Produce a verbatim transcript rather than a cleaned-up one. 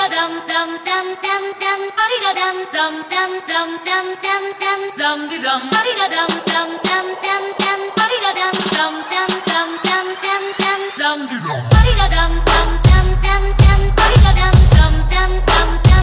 dum dum dum dum dum body da dum dum dum dum dum dum dum dum di dum body da dum dum dum dum dum body da dum dum dum dum dum dum dum dum di dum body da dum